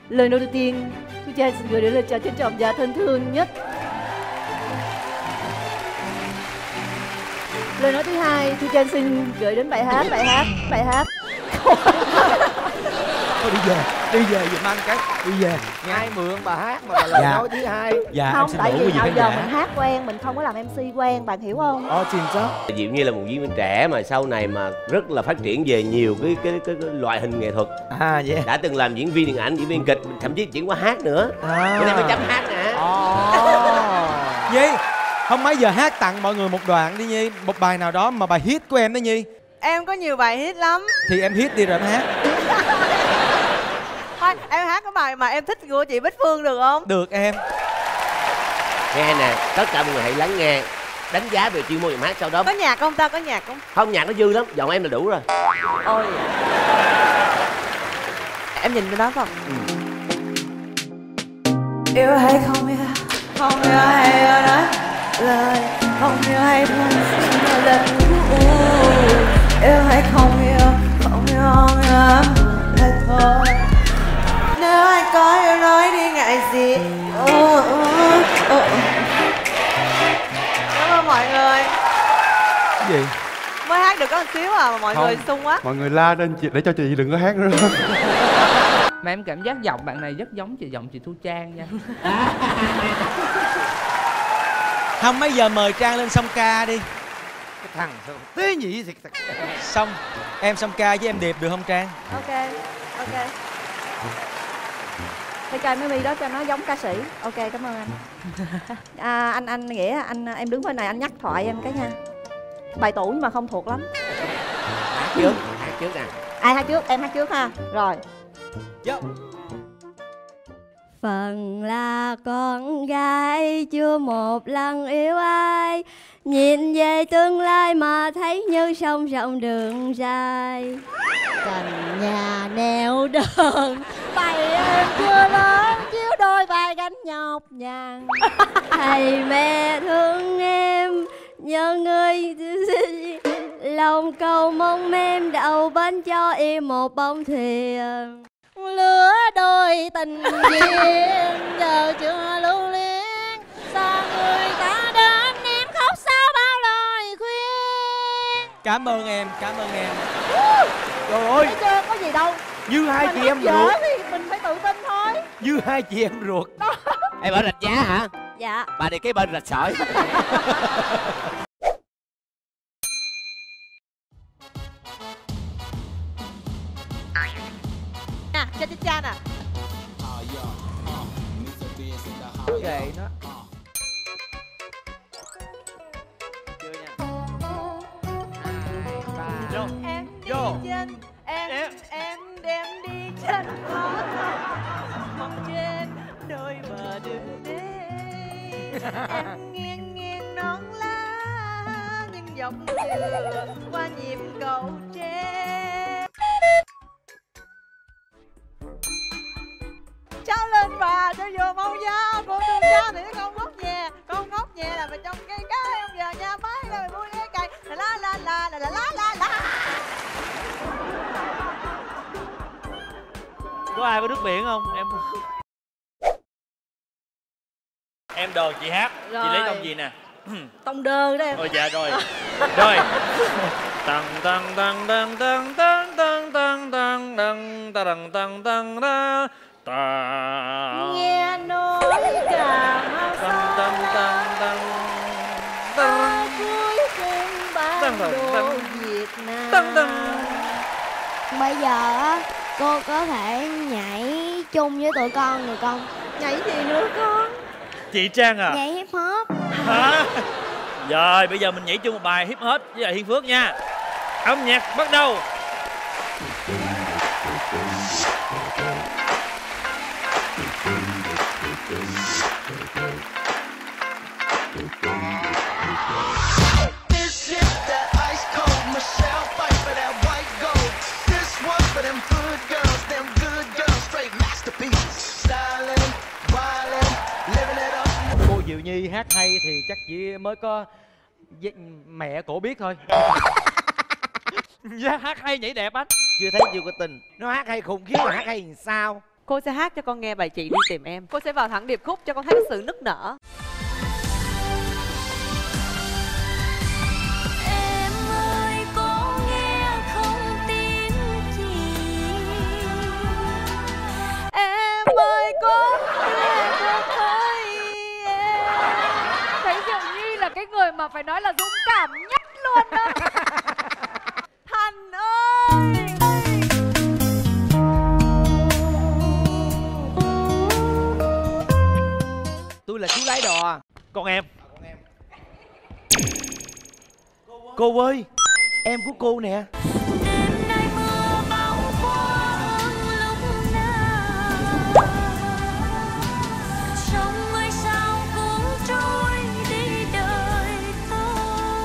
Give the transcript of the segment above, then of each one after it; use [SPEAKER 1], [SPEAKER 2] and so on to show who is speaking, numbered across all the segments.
[SPEAKER 1] Lời nói đầu tiên Thu Trang xin gửi đến lời chào trân trọng và thân thương nhất. Lời nói thứ hai Thu Trang xin gửi đến bài hát.
[SPEAKER 2] Thôi đi về giùm anh cái, đi về.
[SPEAKER 3] Ai mượn bà hát mà là lời nói thứ hai.
[SPEAKER 2] Dạ
[SPEAKER 1] không,
[SPEAKER 2] em xin
[SPEAKER 1] tại
[SPEAKER 2] lỗi
[SPEAKER 1] vì
[SPEAKER 2] quý vị
[SPEAKER 1] nào
[SPEAKER 2] khán
[SPEAKER 1] giờ
[SPEAKER 2] giả.
[SPEAKER 1] mình hát quen, mình không có làm MC quen, bạn hiểu không?
[SPEAKER 3] 진짜?
[SPEAKER 4] Diệu Nhi là một diễn viên trẻ mà sau này mà rất là phát triển về nhiều cái loại hình nghệ thuật.
[SPEAKER 3] Yeah.
[SPEAKER 4] Đã từng làm diễn viên điện ảnh, diễn viên kịch, thậm chí chuyển qua hát nữa. Bữa nay mới chấm hát nè.
[SPEAKER 2] Nhi, không mấy giờ hát tặng mọi người một đoạn đi Nhi, một bài nào đó mà bài hit của em đó Nhi.
[SPEAKER 5] Em có nhiều bài hit lắm.
[SPEAKER 2] Thì em hit đi rồi em hát.
[SPEAKER 5] Thôi, em hát cái bài mà em thích của chị Bích Phương được không?
[SPEAKER 2] Được em.
[SPEAKER 4] Nghe nè, tất cả mọi người hãy lắng nghe, đánh giá về chuyên môn giọng hát sau đó.
[SPEAKER 5] Có nhạc không ta? Có nhạc không?
[SPEAKER 4] Không, nhạc nó dư lắm, giọng em là đủ rồi.
[SPEAKER 5] Ôi. Em nhìn bên đó không? Yêu hay không yêu, không yêu hay yêu nói lời, không yêu hay thôi, xin lời yêu hay không yêu, không yêu hay thôi. Nếu anh có yêu nói đi ngại gì. Cảm ơn mọi người.
[SPEAKER 2] Cái gì?
[SPEAKER 5] Mới hát được có một xíu à mà mọi người sung quá.
[SPEAKER 6] Mọi người la lên chị để cho chị đừng có hát nữa.
[SPEAKER 7] Mà em cảm giác giọng bạn này rất giống giọng chị Thu Trang nha.
[SPEAKER 2] Không mấy giờ mời Trang lên song ca đi.
[SPEAKER 3] Cái thằng tế nhị thiệt.
[SPEAKER 2] Xong em song ca với em Điệp được không Trang?
[SPEAKER 1] Ok. Cái cây mấy mi đó cho nó giống ca sĩ. Ok, cảm ơn anh. Anh Nghĩa, em đứng bên này anh nhắc thoại em cái nha. Bài tủ nhưng mà không thuộc lắm.
[SPEAKER 4] Hát trước nè.
[SPEAKER 1] Ai hát trước? Em hát trước ha. Rồi.
[SPEAKER 2] Vô.
[SPEAKER 8] Phần là con gái chưa một lần yêu ai, nhìn về tương lai mà thấy như sông rộng đường dài. Cành nhà neo đơn, tay em chưa lớn, chiếu đôi vai gánh nhọc nhằn. Thầy mẹ thương em, nhớ người lòng cầu mong em đậu bến cho em một bông thuyền. Lứa đôi tình duyên giờ chưa lưu luyến, sao người ta đến em khóc sao bao lời khuyên.
[SPEAKER 2] Cảm ơn em.
[SPEAKER 3] Trời ơi,
[SPEAKER 1] Thấy chưa, có gì đâu.
[SPEAKER 3] như hai chị em
[SPEAKER 1] Vợ
[SPEAKER 3] ruột.
[SPEAKER 1] thì mình phải tự tin thôi.
[SPEAKER 3] Như hai chị em ruột.
[SPEAKER 4] Em ở Rạch Giá hả?
[SPEAKER 8] Dạ.
[SPEAKER 4] Bà đi kế bên Rạch Sỏi.
[SPEAKER 5] Nè, cho cha nè.
[SPEAKER 3] Kệ nó.
[SPEAKER 7] Chưa nha. 2, 3.
[SPEAKER 5] Em đi
[SPEAKER 3] Vô.
[SPEAKER 5] trên, em đem đi trên khó mong trên đôi bờ đường đê. Em nghiêng non lá nhưng dòng dừa qua nhịp cầu tre. Cháu lên bà cho vừa mau da cô thương cha thì con ngốc nhẹ là phải trong cái ông giờ nha mấy rồi vui cái cây la.
[SPEAKER 9] Có ai có nước biển không? Em đờn chị hát.
[SPEAKER 1] Rồi.
[SPEAKER 9] Chị lấy tông gì nè?
[SPEAKER 1] Tông đơ đó em.
[SPEAKER 9] Ôi dạ rồi. Rồi. Tăng tăng tăng tăng tăng tăng tăng tăng tăng tăng tăng tăng tăng ra.
[SPEAKER 1] Nghe nói cả mau
[SPEAKER 9] Tăng tăng tăng tăng
[SPEAKER 1] ta cuối cùng bản đồ Việt Nam.
[SPEAKER 8] Bây giờ á cô có thể nhảy chung với tụi con được không?
[SPEAKER 1] Nhảy gì nữa con?
[SPEAKER 9] Chị Trang à?
[SPEAKER 8] Nhảy hip hop.
[SPEAKER 9] Hả? Rồi bây giờ mình nhảy chung một bài hip hop với lại Hiên Phước nha. Âm nhạc bắt đầu.
[SPEAKER 3] Cô Diệu Nhi hát hay thì chắc chỉ mới có mẹ cổ biết thôi.
[SPEAKER 9] Dạ, hát hay nhảy đẹp anh.
[SPEAKER 3] Chưa thấy chưa có tình. Nó hát hay khủng khiếp mà hát hay làm sao?
[SPEAKER 5] Cô sẽ hát cho con nghe bài Chị Đi Tìm Em. Cô sẽ vào thẳng điệp khúc cho con thấy cái sự nức nở.
[SPEAKER 10] Em ơi có nghe không tin chị,
[SPEAKER 5] Em ơi có nghe không thấy em.
[SPEAKER 1] Thấy dường như là cái người mà phải nói là dũng cảm nhất luôn đó.
[SPEAKER 5] Thành ơi.
[SPEAKER 3] Tôi là chú lái đò.
[SPEAKER 9] Con em.
[SPEAKER 3] Cô ơi, em của cô nè.
[SPEAKER 10] đêm nay mưa bão qua lúc nào, sông ơi sao cuốn trôi đi đời ta.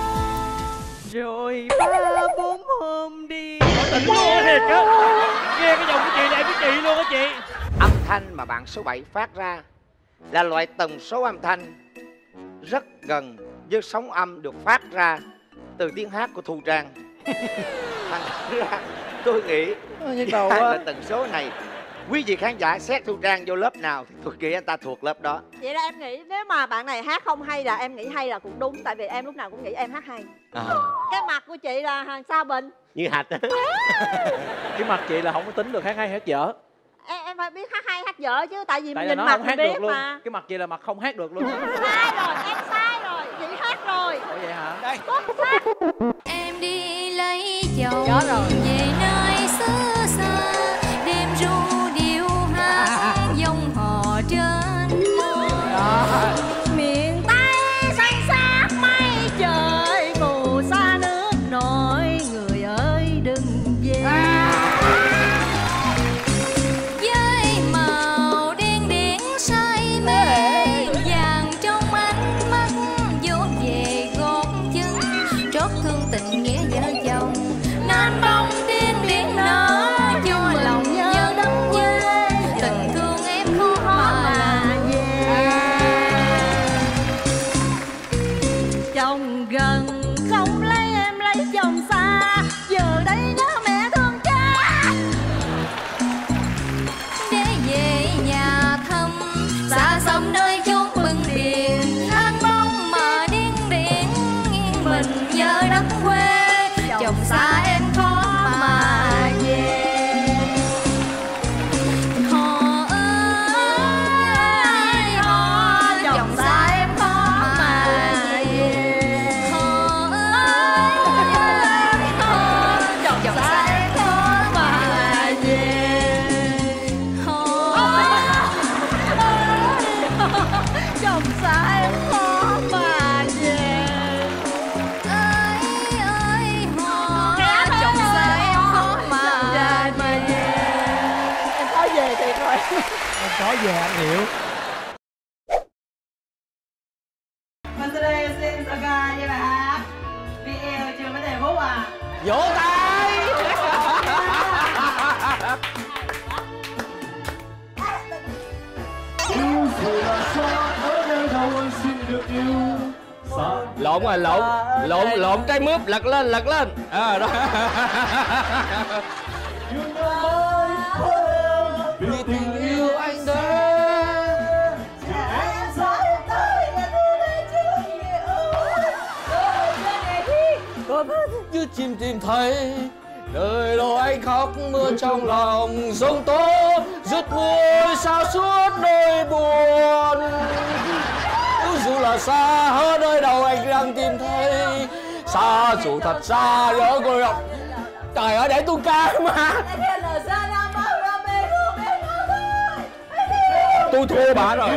[SPEAKER 5] Rồi 3-4 hôm đi.
[SPEAKER 9] Tình luôn thiệt á. Nghe cái giọng của chị là em với chị luôn á chị.
[SPEAKER 11] Âm thanh mà bạn số 7 phát ra là loại tần số âm thanh rất gần với sóng âm được phát ra từ tiếng hát của Thu Trang. Thành ra tôi nghĩ là tần số này, quý vị khán giả xét Thu Trang vô lớp nào thì tôi nghĩ anh ta thuộc lớp đó.
[SPEAKER 1] Vậy là em nghĩ nếu mà bạn này hát không hay là em nghĩ hay là cũng đúng. Tại vì em lúc nào cũng nghĩ em hát hay. Cái mặt của chị là hàng sao Bình.
[SPEAKER 4] Như hạch á.
[SPEAKER 9] Cái mặt chị là không có tính được hát hay hát dở.
[SPEAKER 1] Em phải biết hát hay hát dở chứ. Tại vì
[SPEAKER 9] Tại
[SPEAKER 1] mình
[SPEAKER 9] là
[SPEAKER 1] nhìn
[SPEAKER 9] nó
[SPEAKER 1] mặt
[SPEAKER 9] không
[SPEAKER 1] mình
[SPEAKER 9] hát
[SPEAKER 1] biết
[SPEAKER 9] được luôn.
[SPEAKER 1] mà.
[SPEAKER 9] Cái mặt chị là mặt không hát được luôn.
[SPEAKER 1] Sai rồi, em sai rồi. Chị hát rồi.
[SPEAKER 9] Ủa vậy hả?
[SPEAKER 3] Đây.
[SPEAKER 10] Em đi lấy chồng
[SPEAKER 1] Nhớ rồi.
[SPEAKER 10] về nơi xứ xa, đêm ru điệu hát dòng hò trên môi.
[SPEAKER 1] Miền Tây xanh xác mây trời phù sa nước nổi. Người ơi đừng về.
[SPEAKER 10] Với màu đen điển say mê, vàng trong ánh mắt vỗ về gót chân, trót thương tình nghĩa vợ chồng, nên bông tiên biển nở cho lòng nhớ đắm quê. Tình thương em khó mà về.
[SPEAKER 1] Chồng gần không lấy em lấy chồng xa. Giờ đây nhớ mẹ thương cha.
[SPEAKER 10] Để về nhà thăm xa xăm nơi chốn bưng điền, than bông mà điên điển nghiêng mình nhớ đất quê. Chồng xa em khó mà về. Họ ơi họ, chồng xa em khó mà về. Họ ơi họ, chồng xa em khó mà về.
[SPEAKER 1] Chồng xa em khó mà về.
[SPEAKER 10] Ơi ơi họ, chồng xa em khó mà về.
[SPEAKER 1] Em khó về thiệt rồi.
[SPEAKER 2] Em có về anh hiểu.
[SPEAKER 5] Và sau đây xin chào ca với bài hát Vì yêu chưa có thể phúc à.
[SPEAKER 3] Vỗ tay.
[SPEAKER 4] Lộn rồi, lộn trái mướp, lật lên đó.
[SPEAKER 3] Vì tình yêu anh đã như chim tìm thấy đời đâu anh khóc mưa trong lòng giông tố rứt mưa sao suốt đôi buồn. Dù là xa ở nơi đâu anh đang tìm thấy, xa dù thật xa nhớ cô đọc. Trời ơi để tôi ca mà. Tôi thua bà rồi.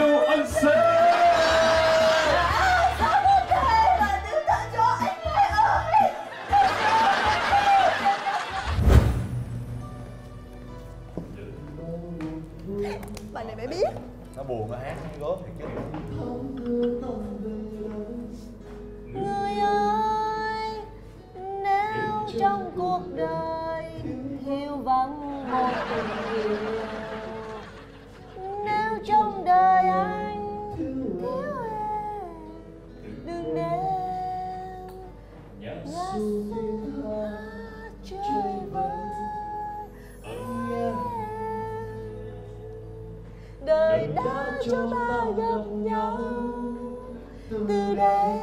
[SPEAKER 1] Bài này mẹ biết.
[SPEAKER 6] Nó buồn nó hát gớm thiệt chứ.
[SPEAKER 10] Người ơi, nếu trong cuộc đời hiu vắng một tình yêu, nếu trong đời anh thiếu em, đừng nên ngã xuống hát chơi với em.
[SPEAKER 5] cho ta gặp nhau từ đây.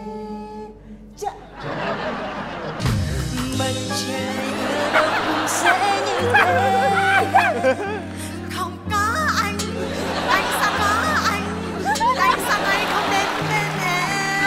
[SPEAKER 5] Mình trời đâu cũng sẽ như thế. Không có anh sao có anh sao anh không đến bên em.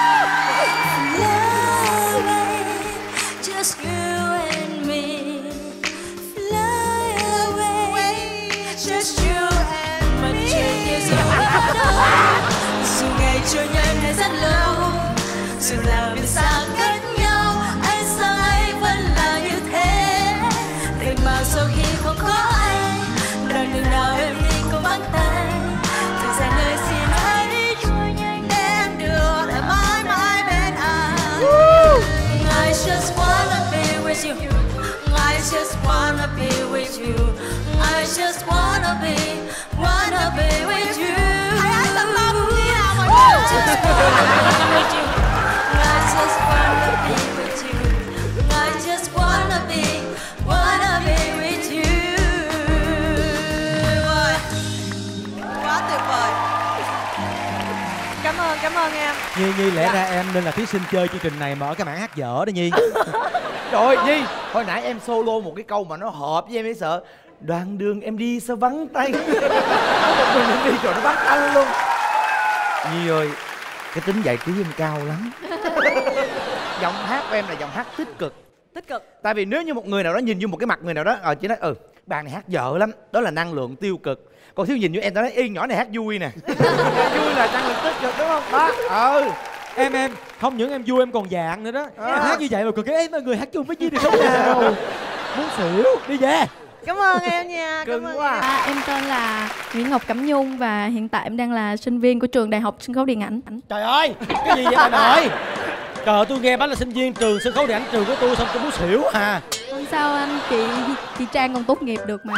[SPEAKER 5] Fly away, just you and me. Fly away, just you and me. Mình trời kia rồi dù ngày trôi nhanh hay rất lâu, dù là mình xa cách nhau, anh sao anh vẫn là như thế. Tình mà sau khi không có anh, đoạn đường nào em đi cũng vắng tay. Thời gian ơi xin hãy trôi nhanh để em được lại mãi mãi bên anh. I just wanna be with you. I just wanna be with you. I just wanna be with you. I just wanna be with you. I just wanna be with you. I just wanna be with you. Quá tuyệt vời. Cảm ơn em.
[SPEAKER 2] Nhi lẽ ra em nên là thí sinh chơi chương trình này mà ở cái mảng hát dở đó Nhi.
[SPEAKER 11] Trời ơi Nhi, hồi nãy em solo một cái câu mà nó hợp với em ấy sợ. Đoạn đường em đi sao vắng tay. Đoạn đường em đi rồi nó vắng tay luôn. Nhi ơi, cái tính giải trí em cao lắm. Giọng hát của em là giọng hát tích cực.
[SPEAKER 5] Tích cực.
[SPEAKER 11] Tại vì nếu như một người nào đó nhìn vô một cái mặt người nào đó chỉ nói bạn này hát dở lắm, đó là năng lượng tiêu cực. Còn thiếu nhìn vô em tao nói yên nhỏ này hát vui nè. Vui là năng lượng tích cực đúng không? Đó.
[SPEAKER 2] Em không những em vui em còn dạng nữa đó. Em hát như vậy mà còn cái mọi người hát chung với Nhi được không nào? Muốn xỉu, đi về.
[SPEAKER 5] Cảm ơn em nha.
[SPEAKER 11] Cưng quá.
[SPEAKER 12] Em tên là Nguyễn Ngọc Cẩm Nhung và hiện tại em đang là sinh viên của trường Đại học Sân khấu Điện ảnh.
[SPEAKER 2] Trời ơi, cái gì vậy bà nội? Trời, tôi nghe bác là sinh viên trường sân khấu điện ảnh trường của tôi xong tôi muốn xỉu à.
[SPEAKER 12] Không sao anh, chị Trang còn tốt nghiệp được mà.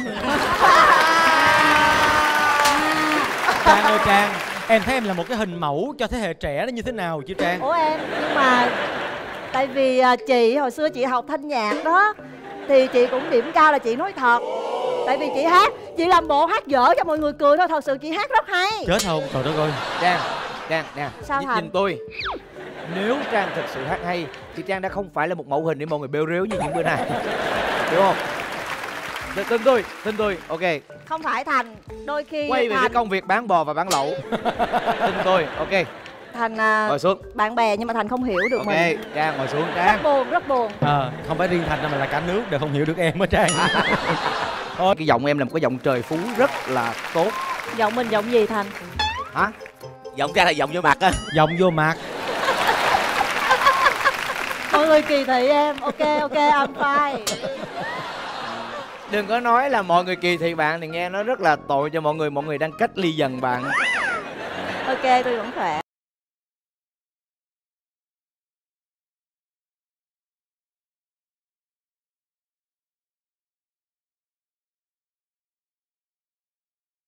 [SPEAKER 2] Trang ơi Trang, em thấy em là một cái hình mẫu cho thế hệ trẻ nó như thế nào chứ Trang?
[SPEAKER 1] Ủa em, nhưng mà tại vì chị hồi xưa chị học thanh nhạc đó thì chị cũng điểm cao là chị nói thật. Tại vì chị hát, chị làm bộ hát dở cho mọi người cười thôi, thật sự chị hát rất hay.
[SPEAKER 2] Chết không? Trời đất ơi.
[SPEAKER 11] Trang
[SPEAKER 1] Sao Thành?
[SPEAKER 11] nhìn tôi. Nếu Trang thực sự hát hay thì Trang đã không phải là một mẫu hình để mọi người bêu rếu như những bữa nay. Hiểu không? Tin tôi, ok.
[SPEAKER 1] Không phải Thành, đôi khi
[SPEAKER 11] quay về cái công việc bán bò và bán lẩu. Tin tôi, ok.
[SPEAKER 1] Thành
[SPEAKER 11] ngồi xuống.
[SPEAKER 1] bạn bè nhưng mà Thành không hiểu được
[SPEAKER 11] Ok,
[SPEAKER 1] mình.
[SPEAKER 11] Trang ngồi xuống Trang.
[SPEAKER 1] Rất buồn.
[SPEAKER 2] Không phải riêng Thành mà là cả nước đều không hiểu được em á Trang.
[SPEAKER 11] Cái giọng em là một cái giọng trời phú rất là tốt.
[SPEAKER 1] Giọng mình giọng gì Thành?
[SPEAKER 11] Hả?
[SPEAKER 4] Giọng Trang là giọng vô mặt á.
[SPEAKER 2] Giọng vô mặt.
[SPEAKER 1] Mọi người kỳ thị em. Ok, I'm fine.
[SPEAKER 11] Đừng có nói là mọi người kỳ thị bạn thì nghe nó rất là tội cho mọi người đang cách ly dần bạn.
[SPEAKER 1] Ok, tôi vẫn khỏe.